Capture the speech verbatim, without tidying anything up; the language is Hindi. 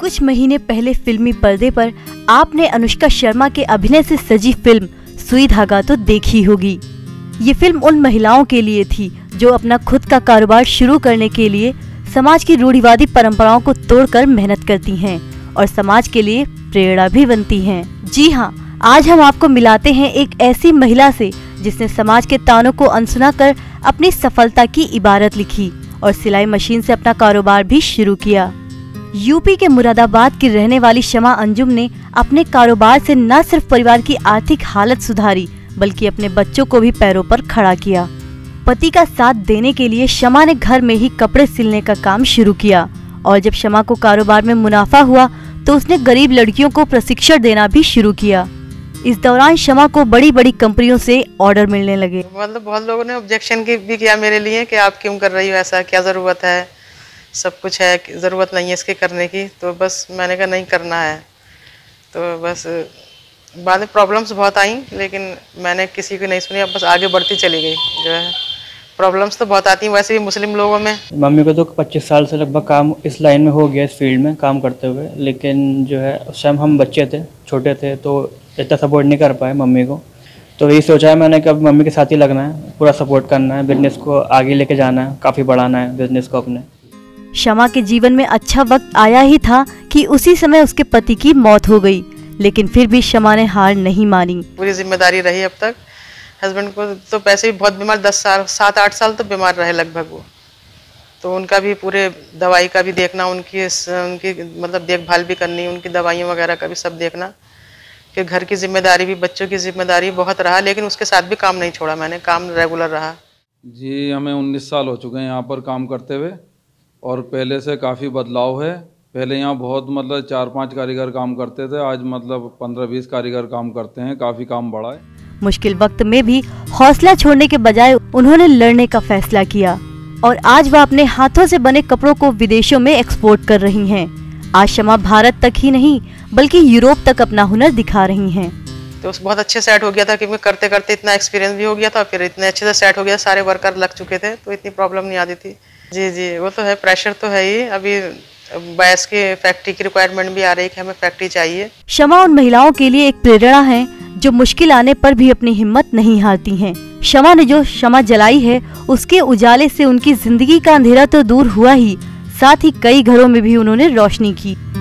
कुछ महीने पहले फिल्मी पर्दे पर आपने अनुष्का शर्मा के अभिनय से सजी फिल्म सुई धागा तो देखी होगी। ये फिल्म उन महिलाओं के लिए थी जो अपना खुद का कारोबार शुरू करने के लिए समाज की रूढ़िवादी परंपराओं को तोड़कर मेहनत करती हैं और समाज के लिए प्रेरणा भी बनती हैं। जी हाँ, आज हम आपको मिलाते हैं एक ऐसी महिला से जिसने समाज के तानों को अनसुना कर अपनी सफलता की इबारत लिखी और सिलाई मशीन से अपना कारोबार भी शुरू किया। यूपी के मुरादाबाद की रहने वाली शमा अंजुम ने अपने कारोबार से न सिर्फ परिवार की आर्थिक हालत सुधारी बल्कि अपने बच्चों को भी पैरों पर खड़ा किया। पति का साथ देने के लिए शमा ने घर में ही कपड़े सिलने का काम शुरू किया और जब शमा को कारोबार में मुनाफा हुआ तो उसने गरीब लड़कियों को प्रशिक्षण देना भी शुरू किया। इस दौरान शमा को बड़ी बड़ी कंपनियों से ऑर्डर मिलने लगे। मतलब बहुत लोगों ने ऑब्जेक्शन भी किया मेरे लिए कि आप क्यों कर रही हो ऐसा, क्या ज़रूरत है, सब कुछ है, ज़रूरत नहीं है इसके करने की। तो बस मैंने कहा नहीं करना है। तो बस बाद में प्रॉब्लम्स बहुत आई लेकिन मैंने किसी की नहीं सुनी, अब बस आगे बढ़ती चली गई। जो है प्रॉब्लम्स तो बहुत आती हैं वैसे भी मुस्लिम लोगों में। मम्मी को तो पच्चीस साल से लगभग काम इस लाइन में हो गया, इस फील्ड में काम करते हुए, लेकिन जो है उस टाइम हम बच्चे थे, छोटे थे, तो इतना सपोर्ट नहीं कर पाए मम्मी को। तो यही सोचा है मैंने कि अब मम्मी के साथ ही लगना है, पूरा सपोर्ट करना है, बिजनेस को आगे लेके जाना है, काफ़ी बढ़ाना है बिजनेस को अपने। शमा के जीवन में अच्छा वक्त आया ही था कि उसी समय उसके पति की मौत हो गई, लेकिन फिर भी शमा ने हार नहीं मानी। पूरी जिम्मेदारी रही अब तक। हस्बैंड को तो पैसे भी बहुत बीमार, दस साल सात आठ साल तो बीमार रहे लगभग वो, तो उनका भी पूरे दवाई का भी देखना, उनकी उनकी मतलब देखभाल भी करनी, उनकी दवाइयों वगैरह का भी सब देखना, कि घर की जिम्मेदारी भी, बच्चों की जिम्मेदारी बहुत रहा, लेकिन उसके साथ भी काम नहीं छोड़ा मैंने, काम रेगुलर रहा। जी, हमें उन्नीस साल हो चुके हैं यहाँ पर काम करते हुए और पहले से काफ़ी बदलाव है। पहले यहाँ बहुत मतलब चार पांच कारीगर काम करते थे, आज मतलब पंद्रह बीस कारीगर काम करते हैं, काफ़ी काम बढ़ा है। मुश्किल वक्त में भी हौसला छोड़ने के बजाय उन्होंने लड़ने का फैसला किया और आज वह अपने हाथों से बने कपड़ों को विदेशों में एक्सपोर्ट कर रही हैं। आज शमा भारत तक ही नहीं बल्कि यूरोप तक अपना हुनर दिखा रही हैं। तो बहुत अच्छे सेट हो गया था क्योंकि करते करते इतना एक्सपीरियंस भी हो गया था, फिर इतने अच्छे से सेट हो गया, सारे वर्कर लग चुके थे तो इतनी प्रॉब्लम नहीं आती थी। जी जी वो तो है, प्रेशर तो है ही। अभी बैस के फैक्ट्री की रिक्वायरमेंट भी आ रही है कि हमें फैक्ट्री चाहिए। शमा उन महिलाओं के लिए एक प्रेरणा है जो मुश्किल आने पर भी अपनी हिम्मत नहीं हारती हैं। शमा ने जो शमा जलाई है उसके उजाले से उनकी जिंदगी का अंधेरा तो दूर हुआ ही, साथ ही कई घरों में भी उन्होंने रोशनी की।